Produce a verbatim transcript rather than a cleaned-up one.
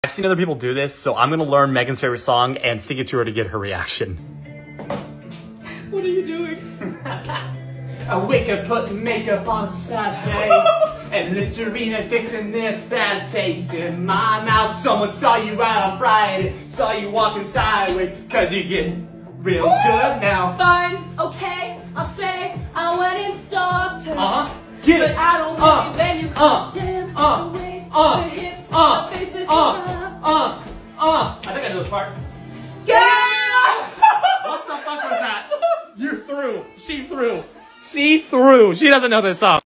I've seen other people do this, so I'm gonna learn Megan's favorite song and sing it to her to get her reaction. What are you doing? I wake up, put makeup on a sad face, and Listerine fixing this bad taste in my mouth. Someone saw you out on Friday, saw you walking sideways, cause you get real good now. Fine, okay, I'll say I went and stalked her. Uh-huh. Get but it. I don't Uh, really then you uh, stand uh, the waist, uh, the hips, uh, the face, this uh, is love. uh, uh. I think I know this part. Yeah! What the fuck was that? You threw. She threw. She threw. She doesn't know this song.